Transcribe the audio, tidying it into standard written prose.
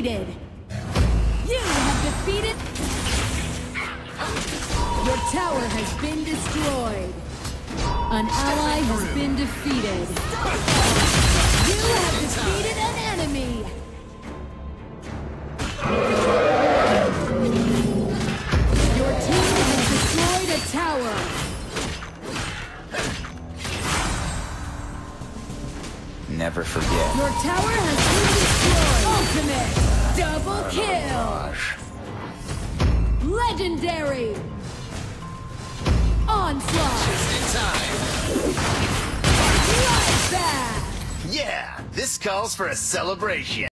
defeated. You have defeated. Your tower has been destroyed. An ally has been defeated. You have defeated an enemy. Your team has destroyed a tower. Never forget. Your tower has been destroyed. Ultimate double kill. Legendary. Onslaught. Just in time. Right back. Yeah, this calls for a celebration.